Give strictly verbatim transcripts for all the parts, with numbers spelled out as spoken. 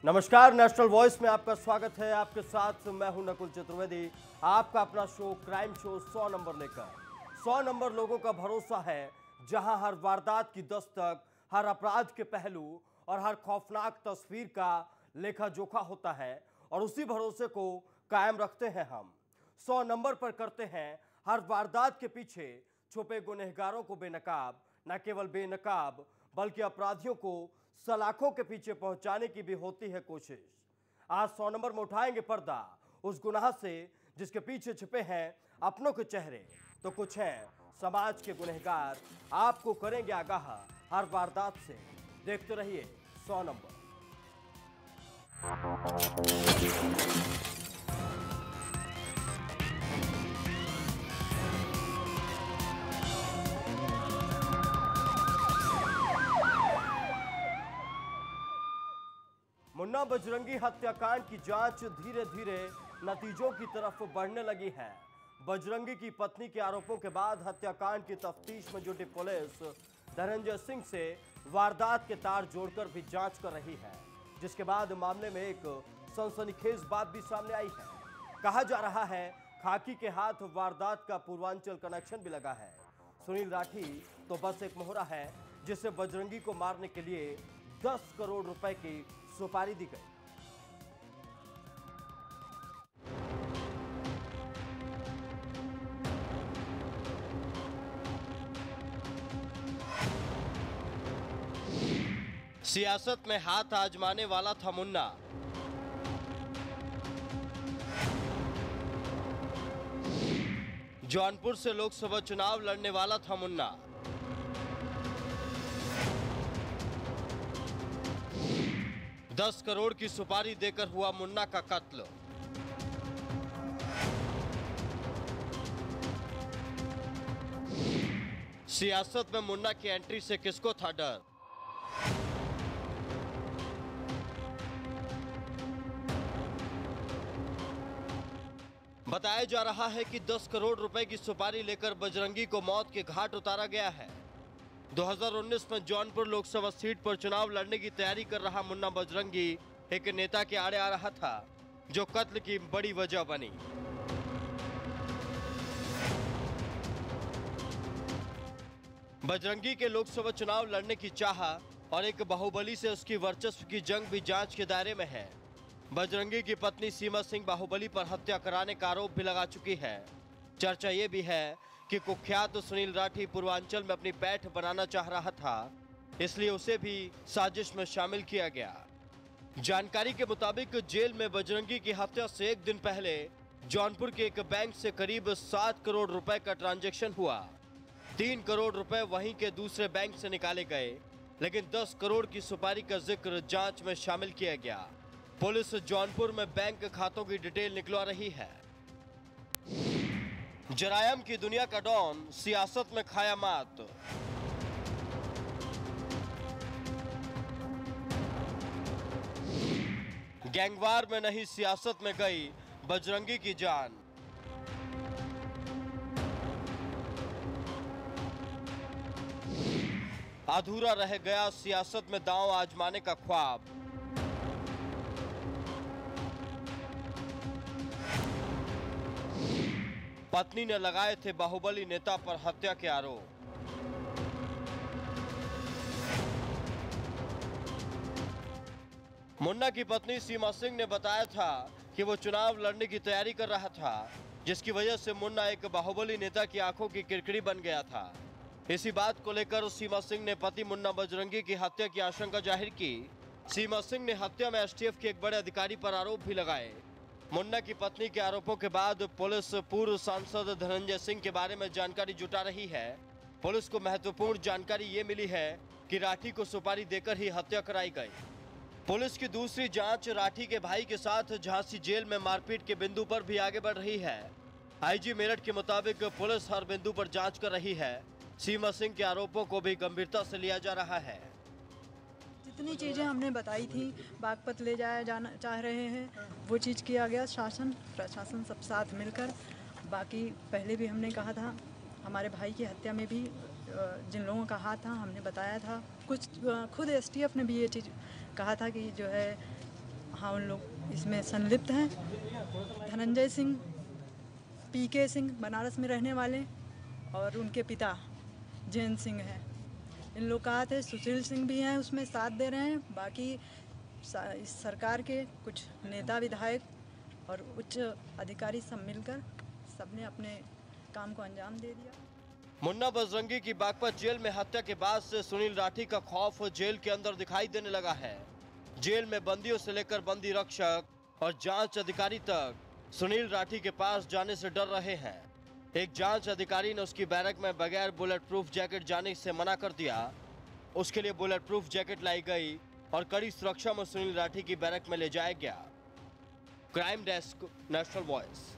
नमस्कार, national voice में आपका स्वागत है। आपके साथ मैं हूं नकुल चतुर्वेदी। आपका अपना शो क्राइम शो सौ नंबर लेकर। सौ नंबर लोगों का भरोसा है, जहां हर वारदात की दस्तक, हर अपराध के पहलू और हर खौफनाक तस्वीर का लेखा जोखा होता है, और उसी भरोसे को कायम रखते हैं हम। सौ नंबर पर करते हैं हर वारदात के पीछे छुपे गुनहगारों को बेनकाब, न केवल बेनकाब बल्कि अपराधियों को सलाखों के पीछे पहुंचाने की भी होती है कोशिश। आज सौ नंबर में उठाएंगे पर्दा उस गुनाह से जिसके पीछे छिपे हैं अपनों के चेहरे, तो कुछ हैं समाज के गुनहगार। आपको करेंगे आगाह हर वारदात से। देखते रहिए सौ नंबर। मुन्ना बजरंगी हत्याकांड की जांच धीरे धीरे नतीजों की तरफ बढ़ने लगी है। बजरंगी की पत्नी के आरोपों के बाद हत्याकांड की तफ्तीश में जुटी पुलिस धनंजय सिंह से वारदात के तार जोड़कर भी जांच कर रही है, जिसके बाद मामले में एक सनसनीखेज बात भी सामने आई है। कहा जा रहा है खाकी के हाथ वारदात का पूर्वांचल कनेक्शन भी लगा है। सुनील राठी तो बस एक मोहरा है जिसे बजरंगी को मारने के लिए दस करोड़ रुपए की सुपारी दी गई। सियासत में हाथ आजमाने वाला था मुन्ना। जौनपुर से लोकसभा चुनाव लड़ने वाला था मुन्ना। दस करोड़ की सुपारी देकर हुआ मुन्ना का कत्ल। सियासत में मुन्ना की एंट्री से किसको था डर? बताया जा रहा है कि दस करोड़ रुपए की सुपारी लेकर बजरंगी को मौत के घाट उतारा गया है। दो हज़ार उन्नीस में जौनपुर लोकसभा सीट पर चुनाव लड़ने की तैयारी कर रहा मुन्ना बजरंगी एक नेता के आड़े आ रहा था, जो कत्ल की बड़ी वजह बनी। बजरंगी के लोकसभा चुनाव लड़ने की चाह और एक बाहुबली से उसकी वर्चस्व की जंग भी जांच के दायरे में है। बजरंगी की पत्नी सीमा सिंह बाहुबली पर हत्या कराने का आरोप भी लगा चुकी है। चर्चा ये भी है कि कुख्यात सुनील राठी पूर्वांचल में अपनी पैठ बनाना चाह रहा था, इसलिए उसे भी साजिश में शामिल किया गया। जानकारी के मुताबिक जेल में बजरंगी की हत्या से एक दिन पहले जौनपुर के एक बैंक से करीब सात करोड़ रुपए का ट्रांजैक्शन हुआ। तीन करोड़ रुपए वहीं के दूसरे बैंक से निकाले गए, लेकिन दस करोड़ की सुपारी का जिक्र जांच में शामिल किया गया। पुलिस जौनपुर में बैंक खातों की डिटेल निकलवा रही है। जरायम की दुनिया का डॉन सियासत में खाया मात। गैंगवार में नहीं सियासत में गई बजरंगी की जान। अधूरा रह गया सियासत में दांव आजमाने का ख्वाब। पत्नी ने लगाए थे बाहुबली नेता पर हत्या के आरोप। मुन्ना की पत्नी सीमा सिंह ने बताया था कि वो चुनाव लड़ने की तैयारी कर रहा था, जिसकी वजह से मुन्ना एक बाहुबली नेता की आंखों की किरकिरी बन गया था। इसी बात को लेकर सीमा सिंह ने पति मुन्ना बजरंगी की हत्या की आशंका जाहिर की। सीमा सिंह ने हत्या में एसटीएफ के एक बड़े अधिकारी पर आरोप भी लगाए। मुन्ना की पत्नी के आरोपों के बाद पुलिस पूर्व सांसद धनंजय सिंह के बारे में जानकारी जुटा रही है। पुलिस को महत्वपूर्ण जानकारी ये मिली है कि राठी को सुपारी देकर ही हत्या कराई गई। पुलिस की दूसरी जांच राठी के भाई के साथ झांसी जेल में मारपीट के बिंदु पर भी आगे बढ़ रही है। आईजी मेरठ के मुताबिक पुलिस हर बिंदु पर जांच कर रही है। सीमा सिंह के आरोपों को भी गंभीरता से लिया जा रहा है। जितनी चीज़ें हमने बताई थी, बागपत ले जाया जाना चाह रहे हैं, वो चीज़ किया गया। शासन प्रशासन सब साथ मिलकर। बाकी पहले भी हमने कहा था, हमारे भाई की हत्या में भी जिन लोगों का हाथ था हमने बताया था। कुछ खुद एसटीएफ ने भी ये चीज़ कहा था कि जो है हाँ उन लोग इसमें संलिप्त हैं। धनंजय सिंह, पीके सिंह बनारस में रहने वाले, और उनके पिता जैन सिंह हैं। इन लोग कहा थे, सुशील सिंह भी हैं उसमें साथ दे रहे हैं। बाकी इस सरकार के कुछ नेता विधायक और उच्च अधिकारी सब मिलकर सबने अपने काम को अंजाम दे दिया। मुन्ना बजरंगी की बागपत जेल में हत्या के बाद से सुनील राठी का खौफ जेल के अंदर दिखाई देने लगा है। जेल में बंदियों से लेकर बंदी रक्षक और जांच अधिकारी तक सुनील राठी के पास जाने से डर रहे हैं। एक जांच अधिकारी ने उसकी बैरक में बगैर बुलेट प्रूफ जैकेट जाने से मना कर दिया। उसके लिए बुलेट प्रूफ जैकेट लाई गई और कड़ी सुरक्षा में सुनील राठी की बैरक में ले जाया गया। Crime desk, national voice.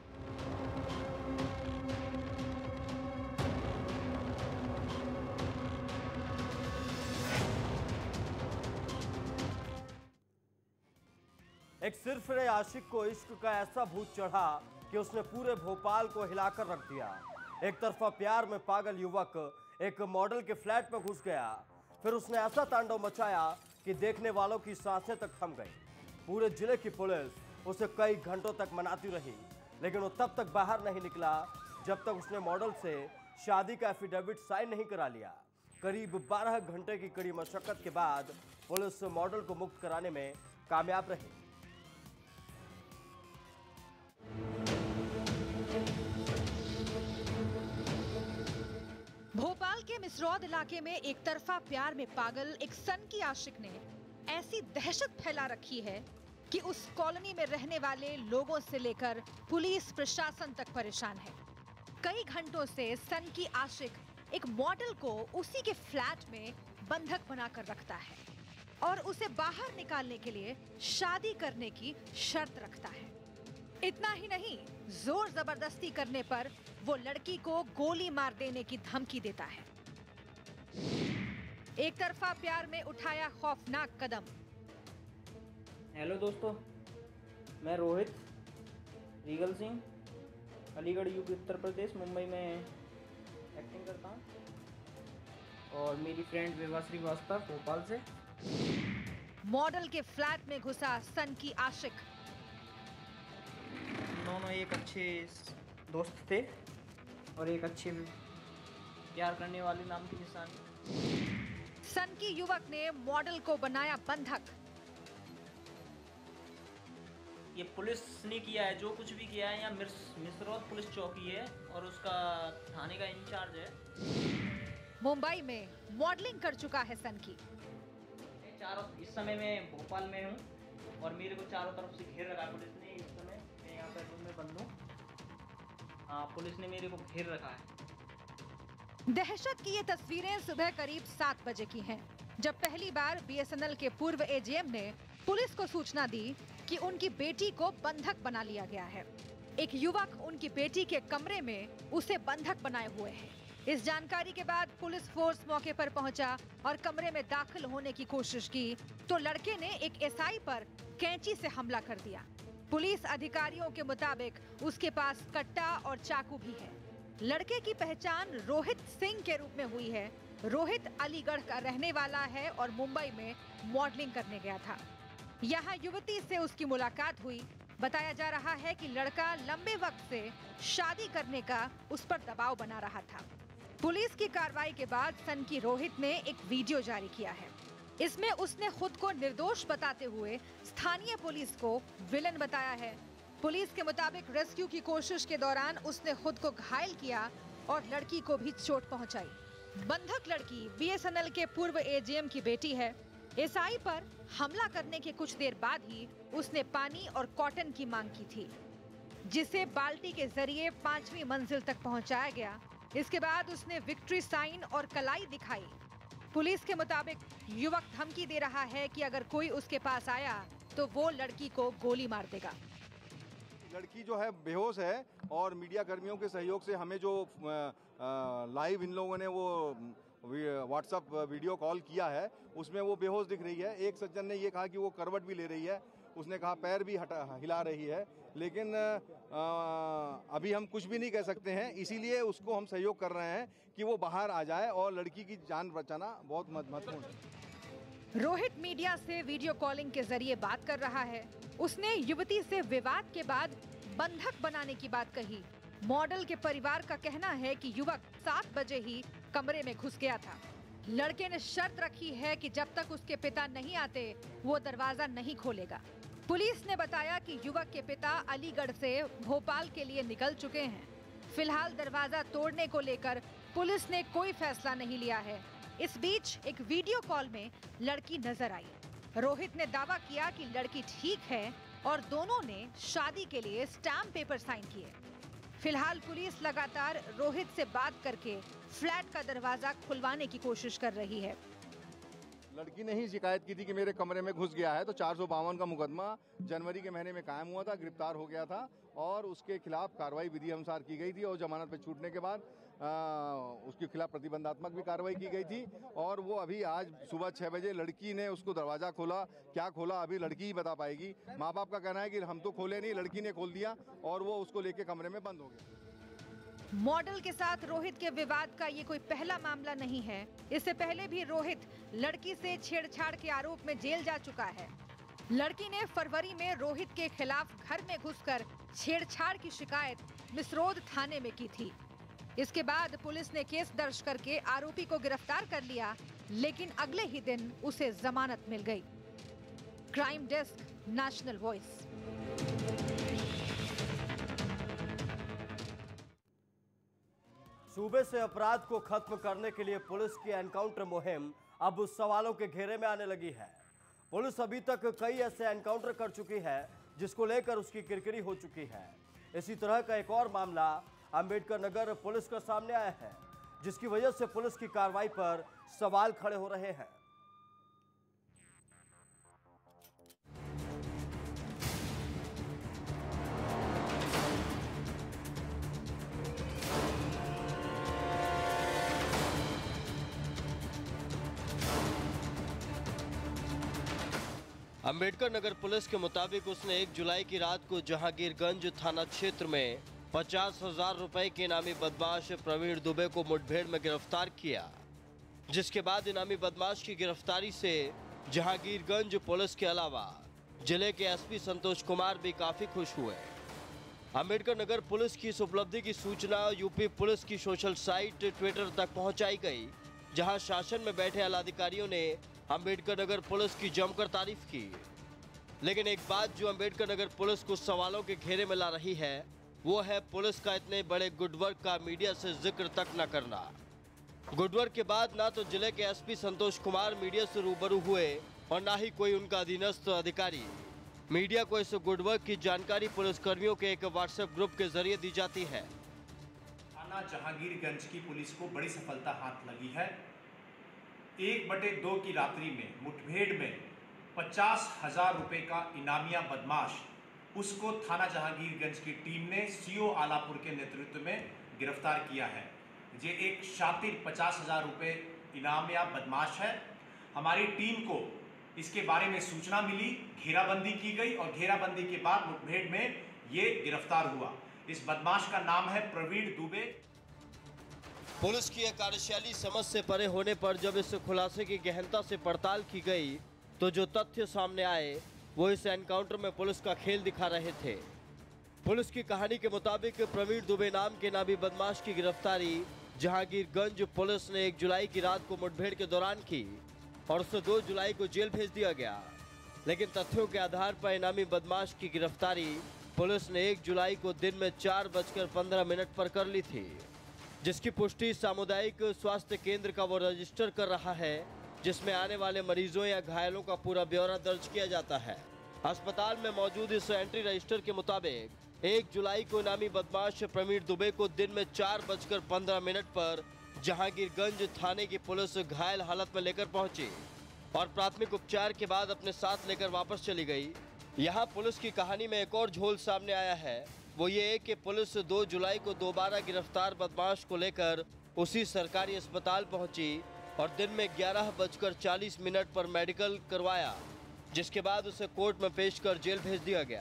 एक सिरफिरे आशिक को इश्क का ऐसा भूत चढ़ा कि उसने पूरे भोपाल को हिलाकर रख दिया। एक तरफा प्यार में पागल युवक एक मॉडल के फ्लैट में घुस गया, फिर उसने ऐसा तांडव मचाया कि देखने वालों की सांसें तक थम गई। पूरे जिले की पुलिस उसे कई घंटों तक मनाती रही, लेकिन वो तब तक बाहर नहीं निकला जब तक उसने मॉडल से शादी का एफिडेविट साइन नहीं करा लिया। करीब बारह घंटे की कड़ी मशक्कत के बाद पुलिस मॉडल को मुक्त कराने में कामयाब रही। भोपाल के मिसरौद इलाके में एक तरफा प्यार में पागल एक सन की आशिक ने ऐसी दहशत फैला रखी है कि उस कॉलोनी में रहने वाले लोगों से लेकर पुलिस प्रशासन तक परेशान है। कई घंटों से सन की आशिक एक मॉडल को उसी के फ्लैट में बंधक बनाकर रखता है और उसे बाहर निकालने के लिए शादी करने की शर्त रखता है। इतना ही नहीं, जोर जबरदस्ती करने पर वो लड़की को गोली मार देने की धमकी देता है। एक तरफा प्यार में उठाया खौफनाक कदम। हेलो दोस्तों, मैं रोहित रीगल सिंह, अलीगढ़ यूपी उत्तर प्रदेश, मुंबई में एक्टिंग करता हूँ, और मेरी फ्रेंड विभा श्रीवास्तव भोपाल से। मॉडल के फ्लैट में घुसा सन की आशिक। दोनों एक अच्छे दोस्त थे और एक अच्छे प्यार करने वाले नाम की निशानी। सन की युवक ने मॉडल को बनाया बंधक। ये पुलिस ने किया है, जो कुछ भी किया है। यहाँ मिसरौद पुलिस चौकी है और उसका थाने का इंचार्ज है। मुंबई में मॉडलिंग कर चुका है सन की। चारों इस समय मैं भोपाल में हूँ और मेरे को चारों तरफ से घेर रखा है पुलिस ने। इस समय मैं यहाँ पर रूम में बंद हूँ। हाँ, पुलिस ने मेरे को घेर रखा है। दहशत की ये तस्वीरें सुबह करीब सात बजे की हैं, जब पहली बार बीएसएनएल के पूर्व एजीएम ने पुलिस को सूचना दी कि उनकी बेटी को बंधक बना लिया गया है। एक युवक उनकी बेटी के कमरे में उसे बंधक बनाए हुए है। इस जानकारी के बाद पुलिस फोर्स मौके पर पहुंचा और कमरे में दाखिल होने की कोशिश की तो लड़के ने एक एसआई पर कैंची से हमला कर दिया। पुलिस अधिकारियों के मुताबिक उसके पास कट्टा और चाकू भी है। लड़के की पहचान रोहित सिंह के रूप में हुई है। रोहित अलीगढ़ का रहने वाला है और मुंबई में मॉडलिंग करने गया था। यहाँ युवती से उसकी मुलाकात हुई। बताया जा रहा है कि लड़का लंबे वक्त से शादी करने का उस पर दबाव बना रहा था। पुलिस की कार्रवाई के बाद सन की रोहित ने एक वीडियो जारी किया है। इसमें उसने खुद को निर्दोष बताते हुए स्थानीय पुलिस को विलन बताया है। पुलिस के मुताबिक रेस्क्यू की कोशिश के दौरान उसने खुद को घायल किया और लड़की को भी चोट पहुंचाई। बंधक लड़की बीएसएनएल के पूर्व एजीएम की बेटी है। एसआई पर हमला करने के कुछ देर बाद ही उसने पानी और कॉटन की मांग की थी, जिसे बाल्टी के जरिए पांचवी मंजिल तक पहुंचाया गया। इसके बाद उसने विक्ट्री साइन और कलाई दिखाई। पुलिस के मुताबिक युवक धमकी दे रहा है कि अगर कोई उसके पास आया तो वो लड़की को गोली मार देगा। लड़की जो है बेहोश है और मीडिया कर्मियों के सहयोग से हमें जो लाइव इन लोगों ने वो व्हाट्सएप वीडियो कॉल किया है उसमें वो बेहोश दिख रही है। एक सज्जन ने ये कहा कि वो करवट भी ले रही है, उसने कहा पैर भी हटा हिला रही है, लेकिन आ, अभी हम कुछ भी नहीं कह सकते हैं। इसीलिए उसको हम सहयोग कर रहे हैं कि वो बाहर आ जाए और लड़की की जान बचाना बहुत महत्वपूर्ण है। रोहित मीडिया से वीडियो कॉलिंग के जरिए बात कर रहा है। उसने युवती से विवाद के बाद बंधक बनाने की बात कही। मॉडल के परिवार का कहना है कि युवक सात बजे ही कमरे में घुस गया था। लड़के ने शर्त रखी है कि जब तक उसके पिता नहीं आते वो दरवाजा नहीं खोलेगा। पुलिस ने बताया कि युवक के पिता अलीगढ़ से भोपाल के लिए निकल चुके हैं। फिलहाल दरवाजा तोड़ने को लेकर पुलिस ने कोई फैसला नहीं लिया है। इस बीच एक वीडियो कॉल में लड़की नजर आई। रोहित ने दावा किया कि लड़की ठीक है और दोनों ने शादी के लिए स्टैम्प पेपर साइन किए। फिलहाल पुलिस लगातार रोहित से बात करके फ्लैट का दरवाजा खुलवाने की कोशिश कर रही है। लड़की ने ही शिकायत की थी कि मेरे कमरे में घुस गया है, तो चार सौ बावन का मुकदमा जनवरी के महीने में कायम हुआ था, गिरफ्तार हो गया था और उसके खिलाफ कार्रवाई विधि अनुसार की गई थी और जमानत पर छूटने के बाद आ, उसके खिलाफ प्रतिबंधात्मक भी कार्रवाई की गई थी। और वो अभी आज सुबह छह बजे लड़की ने उसको दरवाजा खोला। क्या खोला अभी लड़की ही बता पाएगी। माँ बाप का कहना है कि हम तो खोले नहीं, लड़की ने खोल दिया और वो उसको लेके कमरे में बंद हो गया। मॉडल के साथ रोहित के विवाद का ये कोई पहला मामला नहीं है। इससे पहले भी रोहित लड़की से छेड़छाड़ के आरोप में जेल जा चुका है। लड़की ने फरवरी में रोहित के खिलाफ घर में घुसकर छेड़छाड़ की शिकायत मिसरोद थाने में की थी। इसके बाद पुलिस ने केस दर्ज करके आरोपी को गिरफ्तार कर लिया, लेकिन अगले ही दिन उसे जमानत मिल गई। Crime desk, national voice. सूबे से अपराध को खत्म करने के लिए पुलिस की एनकाउंटर मुहिम अब सवालों के घेरे में आने लगी है। पुलिस अभी तक कई ऐसे एनकाउंटर कर चुकी है जिसको लेकर उसकी किरकिरी हो चुकी है। इसी तरह का एक और मामला अंबेडकर नगर पुलिस का सामने आया है, जिसकी वजह से पुलिस की कार्रवाई पर सवाल खड़े हो रहे हैं। अंबेडकर नगर पुलिस के मुताबिक उसने एक जुलाई की रात को जहांगीरगंज थाना क्षेत्र में पचास हजार रुपए के इनामी बदमाश प्रवीण दुबे को मुठभेड़ में गिरफ्तार किया, जिसके बाद इनामी बदमाश की गिरफ्तारी से जहांगीरगंज पुलिस के अलावा जिले के एसपी संतोष कुमार भी काफी खुश हुए। अंबेडकर नगर पुलिस की इस उपलब्धि की सूचना यूपी पुलिस की सोशल साइट ट्विटर तक पहुंचाई गई, जहां शासन में बैठे आलाधिकारियों ने अंबेडकर नगर पुलिस की जमकर तारीफ की। लेकिन एक बात जो अंबेडकर नगर पुलिस को सवालों के घेरे में ला रही है, वो है पुलिस का इतने बड़े गुडवर्क का मीडिया से जिक्र तक न करना। गुडवर्क के बाद ना तो जिले के एसपी संतोष कुमार मीडिया से रूबरू हुए और ना ही कोई उनका अधीनस्थ अधिकारी। मीडिया को इस गुडवर्क की जानकारी पुलिसकर्मियों के एक व्हाट्सएप ग्रुप के जरिए दी जाती है। थाना जहांगीरगंज की पुलिस को बड़ी सफलता हाथ लगी है। एक बटे दो की रात्रि में मुठभेड़ में पचास हजार रुपए का इनामिया बदमाश, उसको थाना जहांगीरगंज की टीम ने सीओ आलापुर के नेतृत्व में गिरफ्तार किया है। ये एक शातिर पचास हजार रुपये इनामिया बदमाश है। हमारी टीम को इसके बारे में सूचना मिली, घेराबंदी की गई और घेराबंदी के बाद मुठभेड़ में ये गिरफ्तार हुआ। इस बदमाश का नाम है प्रवीण दुबे। पुलिस की यह कार्यशैली समझ से परे होने पर जब इस खुलासे की गहनता से पड़ताल की गई तो जो तथ्य सामने आए वो इस एनकाउंटर में पुलिस का खेल दिखा रहे थे। पुलिस की कहानी के मुताबिक प्रवीण दुबे नाम के नामी बदमाश की गिरफ्तारी जहांगीरगंज पुलिस ने एक जुलाई की रात को मुठभेड़ के दौरान की और उसे दो जुलाई को जेल भेज दिया गया। लेकिन तथ्यों के आधार पर इनामी बदमाश की गिरफ्तारी पुलिस ने एक जुलाई को दिन में चार बजकर पंद्रह मिनट पर कर ली थी, जिसकी पुष्टि सामुदायिक स्वास्थ्य केंद्र का वो रजिस्टर कर रहा है, जिसमें आने वाले मरीजों या घायलों का पूरा ब्यौरा दर्ज किया जाता है। अस्पताल में मौजूद इस एंट्री रजिस्टर के मुताबिक एक जुलाई को इनामी बदमाश प्रवीण दुबे को दिन में चार बजकर पंद्रह मिनट पर जहांगीरगंज थाने की पुलिस घायल हालत में लेकर पहुंची और प्राथमिक उपचार के बाद अपने साथ लेकर वापस चली गई। यहाँ पुलिस की कहानी में एक और झोल सामने आया है, वो ये है कि पुलिस दो जुलाई को दोबारा गिरफ्तार बदमाश को लेकर उसी सरकारी अस्पताल पहुंची और दिन में ग्यारह बजकर चालीस मिनट पर मेडिकल करवाया, जिसके बाद उसे कोर्ट में पेश कर जेल भेज दिया गया।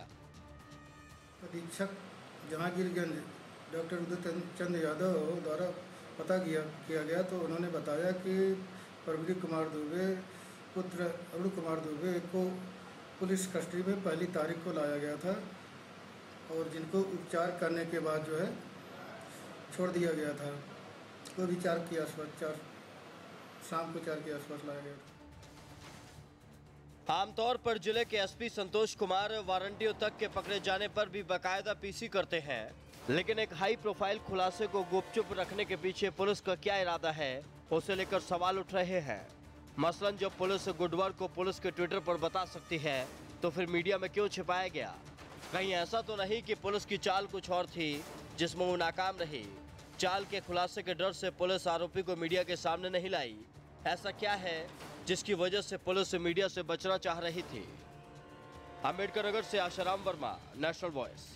अधीक्षक जहांगीरगंज डॉक्टर उदित चंद यादव द्वारा पता किया किया गया तो उन्होंने बताया कि प्रवीण कुमार दुबे पुत्र अरुण कुमार दुबे को पुलिस कस्टडी में पहली तारीख को लाया गया था और जिनको उपचार करने के बाद जो है छोड़ दिया गया था। वो भी चार के आसपास चार शाम को चार के आसपास लाया गया था। आमतौर पर जिले के एसपी संतोष कुमार वारंटियों तक के पकड़े जाने पर भी बाकायदा पीसी करते हैं, लेकिन एक हाई प्रोफाइल खुलासे को गुपचुप रखने के पीछे पुलिस का क्या इरादा है, उसे लेकर सवाल उठ रहे हैं। मसलन जब पुलिस गुडवर्क को पुलिस के ट्विटर पर बता सकती है तो फिर मीडिया में क्यों छिपाया गया? कहीं ऐसा तो नहीं कि पुलिस की चाल कुछ और थी जिसमें वो नाकाम रही? चाल के खुलासे के डर से पुलिस आरोपी को मीडिया के सामने नहीं लाई। ऐसा क्या है जिसकी वजह से पुलिस मीडिया से बचना चाह रही थी? अम्बेडकर नगर से आशाराम वर्मा, नेशनल वॉइस।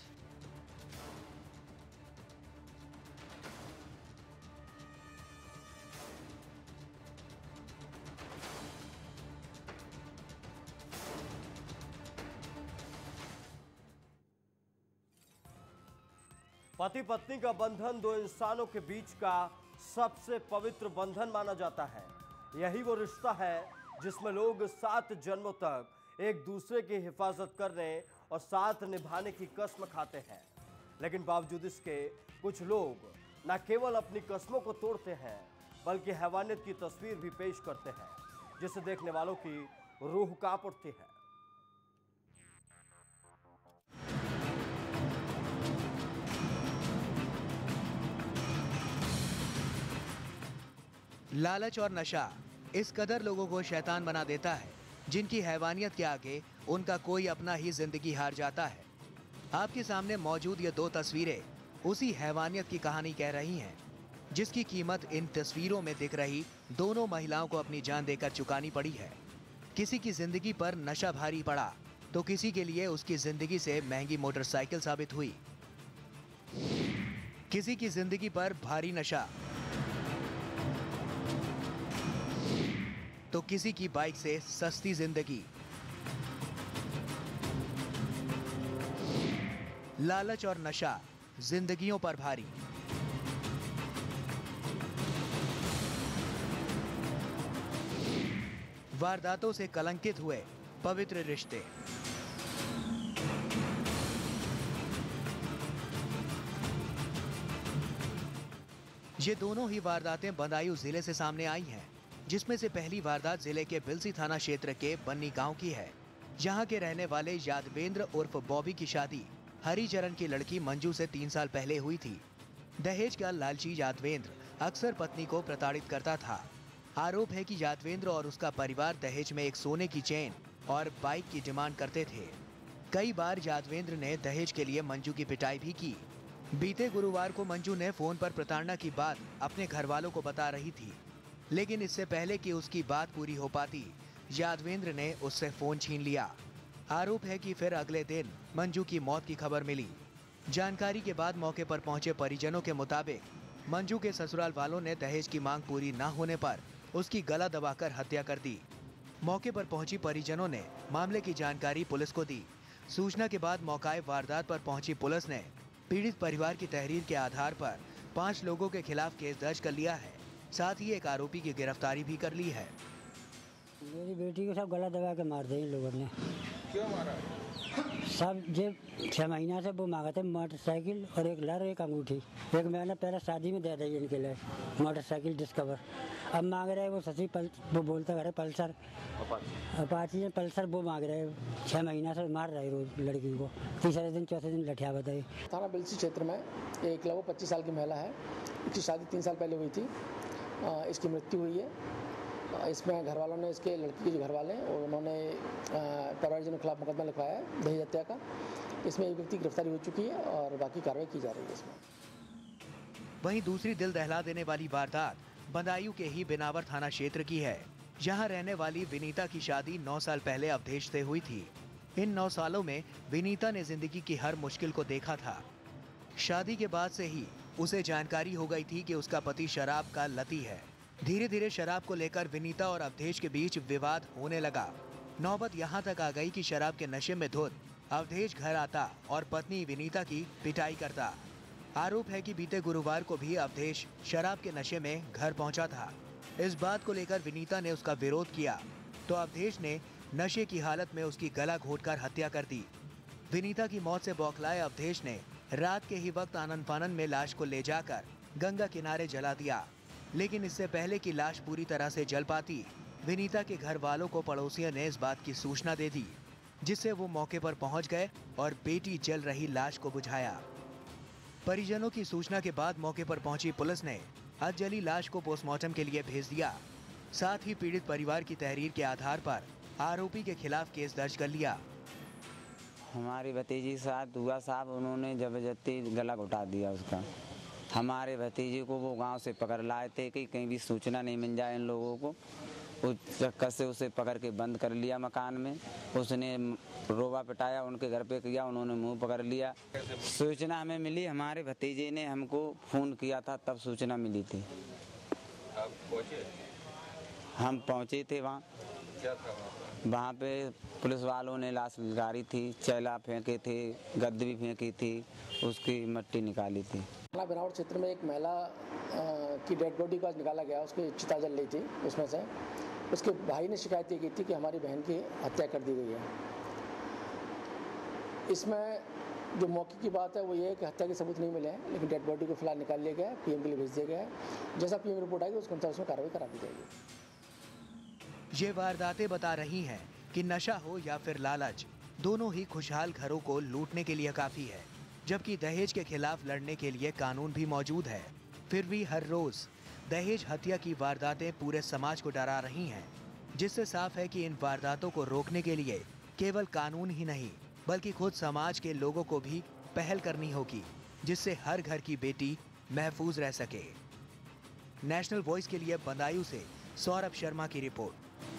पति पत्नी का बंधन दो इंसानों के बीच का सबसे पवित्र बंधन माना जाता है। यही वो रिश्ता है जिसमें लोग सात जन्मों तक एक दूसरे की हिफाजत करने और साथ निभाने की कसम खाते हैं। लेकिन बावजूद इसके कुछ लोग न केवल अपनी कसमों को तोड़ते हैं बल्कि हैवानियत की तस्वीर भी पेश करते हैं, जिसे देखने वालों की रूह कांप उठती है। लालच और नशा इस कदर लोगों को शैतान बना देता है, जिनकी हैवानियत के आगे उनका कोई अपना ही जिंदगी हार जाता है। आपके सामने मौजूद ये दो तस्वीरें उसी हैवानियत की कहानी कह रही हैं, जिसकी कीमत इन तस्वीरों में दिख रही दोनों महिलाओं को अपनी जान देकर चुकानी पड़ी है। किसी की जिंदगी पर नशा भारी पड़ा तो किसी के लिए उसकी जिंदगी से महंगी मोटरसाइकिल साबित हुई। किसी की जिंदगी पर भारी नशा तो किसी की बाइक से सस्ती जिंदगी। लालच और नशा जिंदगियों पर भारी। वारदातों से कलंकित हुए पवित्र रिश्ते। ये दोनों ही वारदातें बदायूं जिले से सामने आई हैं, जिसमें से पहली वारदात जिले के बिलसी थाना क्षेत्र के बन्नी गांव की है। यहाँ के रहने वाले यादवेंद्र उर्फ बॉबी की शादी हरिचरण की लड़की मंजू से तीन साल पहले हुई थी। दहेज का लालची यादवेंद्र अक्सर पत्नी को प्रताड़ित करता था। आरोप है कि यादवेंद्र और उसका परिवार दहेज में एक सोने की चेन और बाइक की डिमांड करते थे। कई बार यादवेंद्र ने दहेज के लिए मंजू की पिटाई भी की। बीते गुरुवार को मंजू ने फोन पर प्रताड़ना की बात अपने घर वालों को बता रही थी, लेकिन इससे पहले कि उसकी बात पूरी हो पाती, यादवेंद्र ने उससे फोन छीन लिया। आरोप है कि फिर अगले दिन मंजू की मौत की खबर मिली। जानकारी के बाद मौके पर पहुंचे परिजनों के मुताबिक मंजू के ससुराल वालों ने दहेज की मांग पूरी न होने पर उसकी गला दबाकर हत्या कर दी। मौके पर पहुंची परिजनों ने मामले की जानकारी पुलिस को दी। सूचना के बाद मौकाए वारदात पर पहुंची पुलिस ने पीड़ित परिवार की तहरीर के आधार पर पाँच लोगों के खिलाफ केस दर्ज कर लिया है। साथ ही एक आरोपी की गिरफ्तारी भी कर ली है। मेरी बेटी को सब गला दबा के मार दिया इन लोगों ने। क्यों मारा? सब जे छः महीना से वो मांगा थे मोटरसाइकिल और एक लर एक अंगूठी। एक मैंने पहले शादी में दे दी इनके लिए मोटरसाइकिल डिस्कवर। अब मांग रहे वो सची पल वो बोलते करे पल्सर अपाची पल्सर वो मांग रहे। छः महीना से मार रहे रोज लड़की को। तीसरे दिन चौथे दिन लठिया बताई। थाना बिलसी क्षेत्र में एक लगभग पच्चीस साल की महिला है। इसकी शादी तीन साल पहले हुई थी। इसकी मृत्यु हुई है। इसमें घर वालों ने इसके लड़की के जो घर वाले और उन्होंने परिवारजनों के खिलाफ मुकदमा लिखवाया है दहेज हत्या का। इसमें एक व्यक्ति की गिरफ्तारी हो चुकी है और बाकी कार्रवाई की जा रही है इसमें। वहीं दूसरी दिल दहला देने वाली वारदात बदायूं के ही बिनावर थाना क्षेत्र की है। यहाँ रहने वाली विनीता की शादी नौ साल पहले अवधेश से हुई थी। इन नौ सालों में विनीता ने जिंदगी की हर मुश्किल को देखा था। शादी के बाद से ही उसे जानकारी हो गई थी कि उसका पति शराब का लती है। धीरे धीरे शराब को लेकर विनीता और अवधेश के बीच विवाद होने लगा। नौबत यहाँ तक आ गई कि शराब के नशे में धुत अवधेश घर आता और पत्नी विनीता की पिटाई करता। आरोप है कि बीते गुरुवार को भी अवधेश शराब के नशे में घर पहुंचा था। इस बात को लेकर विनीता ने उसका विरोध किया तो अवधेश ने नशे की हालत में उसकी गला घोटकर हत्या कर दी। विनीता की मौत से बौखलाए अवधेश ने रात के ही वक्त आनन फानन में लाश को ले जाकर गंगा किनारे जला दिया। लेकिन इससे पहले कि लाश पूरी तरह से जल पाती, विनीता के घर वालों को पड़ोसियों ने इस बात की सूचना दे दी, जिससे वो मौके पर पहुंच गए और बेटी जल रही लाश को बुझाया। परिजनों की सूचना के बाद मौके पर पहुंची पुलिस ने अधजली लाश को पोस्टमार्टम के लिए भेज दिया। साथ ही पीड़ित परिवार की तहरीर के आधार पर आरोपी के खिलाफ केस दर्ज कर लिया। हमारी भतीजी के साथ हुआ साहब, उन्होंने जबरदस्ती गला घुटा दिया उसका। हमारे भतीजे को वो गांव से पकड़ लाए थे कि कहीं भी सूचना नहीं मिल जाए इन लोगों को। उस चक्कर से उसे पकड़ के बंद कर लिया मकान में। उसने रोबा पिटाया, उनके घर पे किया, उन्होंने मुंह पकड़ लिया। सूचना हमें मिली, हमारे भतीजे ने हमको फ़ोन किया था, तब सूचना मिली थी। आप पहुंचे? हम पहुंचे थे वहाँ। क्या था वहाँ? वहाँ पे पुलिस वालों ने लाश गाड़ी थी, चैला फेंके थे, गद्द भी फेंकी थी, उसकी मट्टी निकाली थी। बिनावट क्षेत्र में एक महिला की डेड बॉडी को आज निकाला गया, उसकी चिता जल रही थी। उसमें से उसके भाई ने शिकायत ये की थी कि हमारी बहन की हत्या कर दी गई है। इसमें जो मौके की बात है वो ये है कि हत्या के सबूत नहीं मिले हैं, लेकिन डेड बॉडी को फिलहाल निकाल लिया गया है, पीएम के लिए भेज दिया गया है। जैसा पीएम रिपोर्ट आएगी उसके अनुसार उसमें कार्रवाई करा दी जाएगी। ये वारदातें बता रही हैं कि नशा हो या फिर लालच, दोनों ही खुशहाल घरों को लूटने के लिए काफी है, जबकि दहेज के खिलाफ लड़ने के लिए कानून भी मौजूद है। फिर भी हर रोज दहेज हत्या की वारदातें पूरे समाज को डरा रही हैं, जिससे साफ है कि इन वारदातों को रोकने के लिए केवल कानून ही नहीं बल्कि खुद समाज के लोगों को भी पहल करनी होगी, जिससे हर घर की बेटी महफूज रह सके। नेशनल वॉइस के लिए बदायूं से सौरभ शर्मा की रिपोर्ट।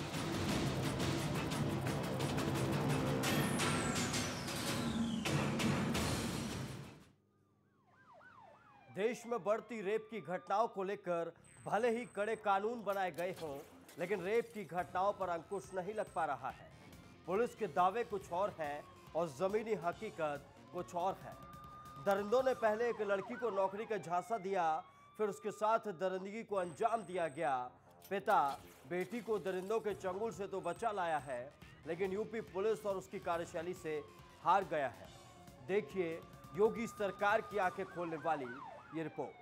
देश में बढ़ती रेप की घटनाओं को लेकर भले ही कड़े कानून बनाए गए हों, लेकिन रेप की घटनाओं पर अंकुश नहीं लग पा रहा है। पुलिस के दावे कुछ और हैं और जमीनी हकीकत कुछ और है। दरिंदों ने पहले एक लड़की को नौकरी का झांसा दिया, फिर उसके साथ दरिंदगी को अंजाम दिया गया। पिता बेटी को दरिंदों के चंगुल से तो बचा लाया है, लेकिन यूपी पुलिस और उसकी कार्यशैली से हार गया है। देखिए योगी सरकार की आंखें खोलने वाली ये रिपोर्ट।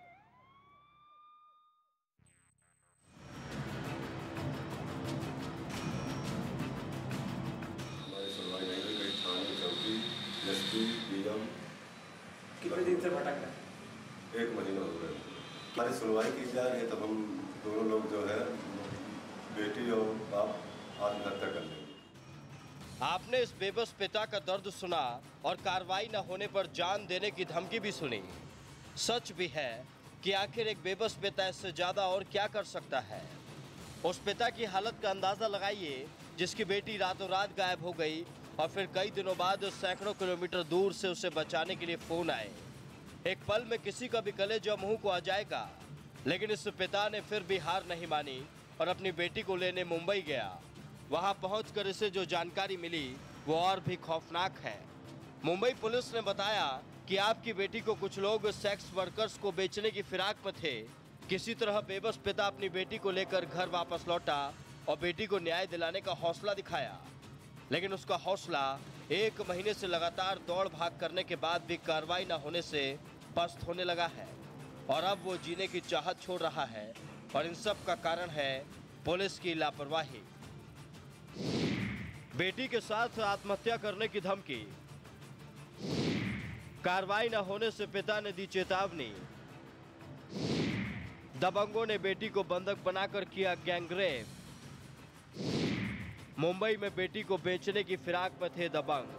कितने दिन से भटक रहे? एक महीना हो गया। हमारी सुनवाई की जा रही है, तब हम दोनों लोग जो है बेटी और बाप आत्महत्या कर लेंगे। आपने इस बेबस पिता का दर्द सुना और कार्रवाई न होने पर जान देने की धमकी भी सुनी। सच भी है कि आखिर एक बेबस पिता इससे ज्यादा और क्या कर सकता है। उस पिता की हालत का अंदाजा लगाइए, जिसकी बेटी रातों रात गायब हो गई और फिर कई दिनों बाद सैकड़ों किलोमीटर दूर से उसे बचाने के लिए फोन आए। एक पल में किसी का भी कलेजा मुंह को आ जाएगा, लेकिन इस पिता ने फिर भी हार नहीं मानी और अपनी बेटी को लेने मुंबई गया। वहां पहुंचकर इसे जो जानकारी मिली वो और भी खौफनाक है। मुंबई पुलिस ने बताया कि आपकी बेटी को कुछ लोग सेक्स वर्कर्स को बेचने की फिराक में थे। किसी तरह बेबस पिता अपनी बेटी को लेकर घर वापस लौटा और बेटी को न्याय दिलाने का हौसला दिखाया, लेकिन उसका हौसला एक महीने से लगातार दौड़ भाग करने के बाद भी कार्रवाई न होने से पस्त होने लगा है और अब वो जीने की चाहत छोड़ रहा है। और इन सब का कारण है पुलिस की लापरवाही। बेटी के साथ आत्महत्या करने की धमकी, कार्रवाई न होने से पिता ने दी चेतावनी। दबंगों ने बेटी को बंधक बनाकर किया गैंगरेप। मुंबई में बेटी को बेचने की फिराक में थे दबंग।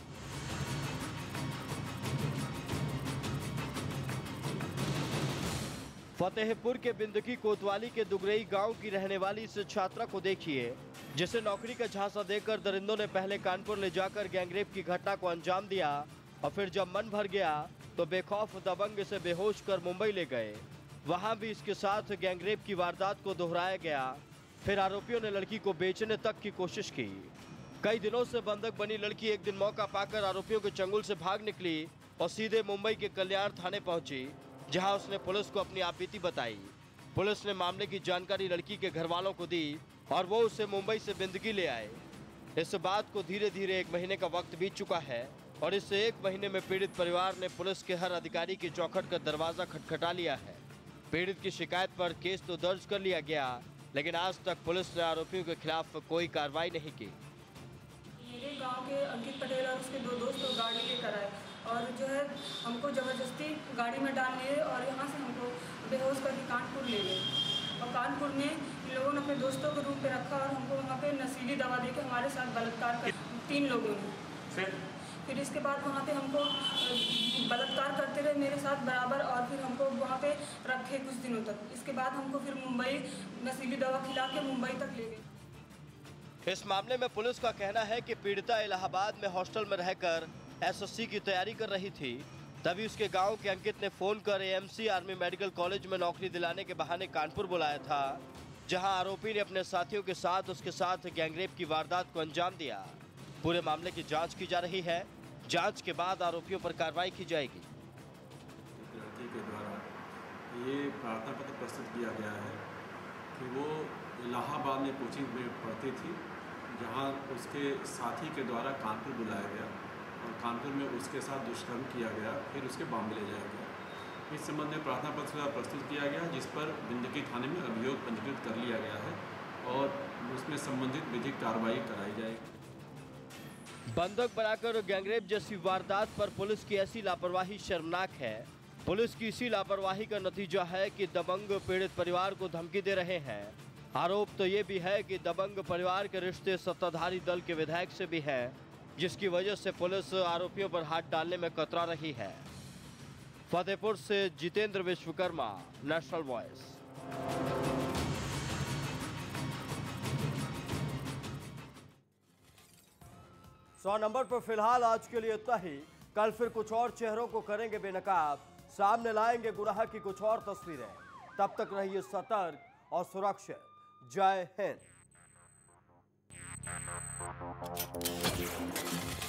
फतेहपुर के बिंदकी कोतवाली के दुगरई गांव की रहने वाली इस छात्रा को देखिए, जिसे नौकरी का झांसा देकर दरिंदों ने पहले कानपुर ले जाकर गैंगरेप की घटना को अंजाम दिया और फिर जब मन भर गया तो बेखौफ दबंग इसे बेहोश कर मुंबई ले गए। वहां भी इसके साथ गैंगरेप की वारदात को दोहराया गया। फिर आरोपियों ने लड़की को बेचने तक की कोशिश की। कई दिनों से बंधक बनी लड़की एक दिन मौका पाकर आरोपियों के चंगुल से भाग निकली और सीधे मुंबई के कल्याण थाने पहुंची, जहां उसने पुलिस को अपनी आपबीती बताई। पुलिस ने मामले की जानकारी लड़की के घर वालों को दी और वो उसे मुंबई से बिंदगी ले आए। इस बात को धीरे धीरे एक महीने का वक्त बीत चुका है और इस एक महीने में पीड़ित परिवार ने पुलिस के हर अधिकारी की चौखट का दरवाजा खटखटा लिया है। पीड़ित की शिकायत पर केस तो दर्ज कर लिया गया, लेकिन आज तक पुलिस ने आरोपियों के खिलाफ कोई कार्रवाई नहीं की। मेरे गांव के अंकित पटेल और उसके दो दोस्त गाड़ी लेकर आए और जो है हमको ज़बरदस्ती गाड़ी में डाल लिए और यहाँ से हमको बेहोश करके कानपुर ले गए और कानपुर में इन लोगों ने अपने दोस्तों को रूम पे रखा और हमको वहाँ पे नशीली दवा देके हमारे साथ बलात्कार कर तीन लोगों ने। फिर फिर इसके बाद वहाँ पे हमको बलात्कार करते रहे मेरे साथ बराबर और फिर हमको वहाँ पे रखे कुछ दिनों तक। इसके बाद हमको फिर मुंबई नशीली दवा खिला के मुंबई तक ले गए। इस मामले में पुलिस का कहना है कि पीड़िता इलाहाबाद में हॉस्टल में रहकर एसएससी की तैयारी कर रही थी, तभी उसके गांव के अंकित ने फोन कर एएमसी आर्मी मेडिकल कॉलेज में नौकरी दिलाने के बहाने कानपुर बुलाया था, जहां आरोपी ने अपने साथियों के साथ उसके साथ गैंगरेप की वारदात को अंजाम दिया। पूरे मामले की जांच की जा रही है। जांच के बाद आरोपियों पर कार्रवाई की जाएगी। लड़की के द्वारा ये प्रार्थना पत्र प्रस्तुत किया गया है कि वो इलाहाबाद में कोचिंग में पढ़ती थी, जहां उसके साथी के द्वारा कानपुर बुलाया गया और कानपुर में उसके साथ दुष्कर्म किया गया, फिर उसके बॉम्बे ले जाया गया। इस संबंध में प्रार्थना पत्र प्रस्तुत किया गया, जिस पर बिंदकी थाने में अभियोग पंजीकृत कर लिया गया है और उसमें संबंधित विधिक कार्रवाई कराई जाएगी। बंधक बनाकर गैंगरेप जैसी वारदात पर पुलिस की ऐसी लापरवाही शर्मनाक है। पुलिस की इसी लापरवाही का नतीजा है कि दबंग पीड़ित परिवार को धमकी दे रहे हैं। आरोप तो ये भी है कि दबंग परिवार के रिश्ते सत्ताधारी दल के विधायक से भी हैं, जिसकी वजह से पुलिस आरोपियों पर हाथ डालने में कतरा रही है। फतेहपुर से जितेंद्र विश्वकर्मा, नेशनल वॉइस। सौ नंबर पर फिलहाल आज के लिए इतना ही। कल फिर कुछ और चेहरों को करेंगे बेनकाब, सामने लाएंगे गुनाह की कुछ और तस्वीरें। तब तक रहिए सतर्क और सुरक्षित। जय हिंद।